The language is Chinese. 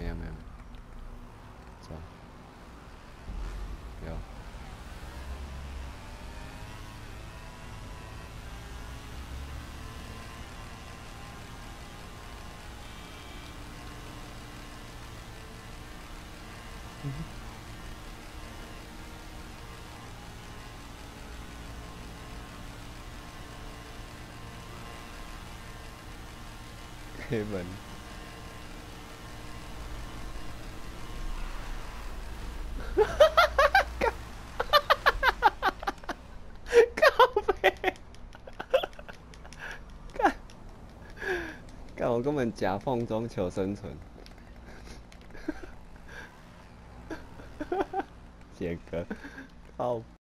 没有没有，走，有。黑门。靠背。干我根本夹缝中求生存。杰哥，靠